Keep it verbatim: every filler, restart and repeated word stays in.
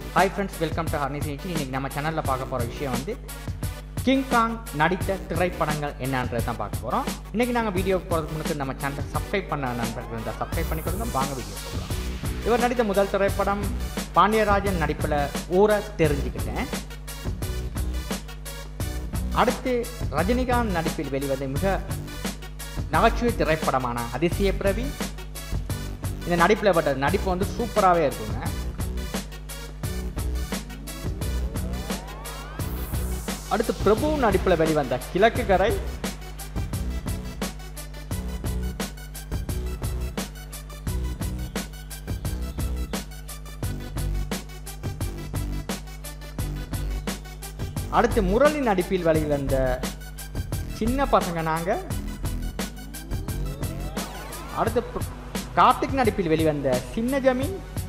Hi friends, welcome to ஹர்னி சினிச்சி. இன்றைக்கி நம்ம சேனலில் பார்க்க போகிற விஷயம் வந்து கிங் காங் நடித்த திரைப்படங்கள் என்னன்றது தான் பார்க்க போகிறோம். இன்றைக்கி நாங்கள் வீடியோக்கு போகிறதுக்கு முன்னாடி நம்ம சேனலை சப்ஸ்கிரைப் பண்ண நண்பர்கள் இருந்தால் சப்ஸ்கிரைப் பண்ணி கொடுங்க. வாங்க வீடியோ போகலாம். இவர் நடித்த முதல் திரைப்படம் பாண்டியராஜன் நடிப்பில் ஊரை தெரிஞ்சுக்கிட்டேன். அடுத்து ரஜினிகாந்த் நடிப்பில் வெளிவந்த மிக நகைச்சுவை திரைப்படமான அதிசய பிறவி. இந்த நடிப்பில் பட்ட நடிப்பு வந்து சூப்பராகவே இருக்குங்க. அடுத்து பிரபு நடிப்பில் வெளிவந்த கிழக்கு கரை. அடுத்து முரளி நடிப்பில் வெளிவந்த சின்ன பசங்க நாங்க. அடுத்து கார்த்திக் நடிப்பில் வெளிவந்த சின்ன ஜமீன்.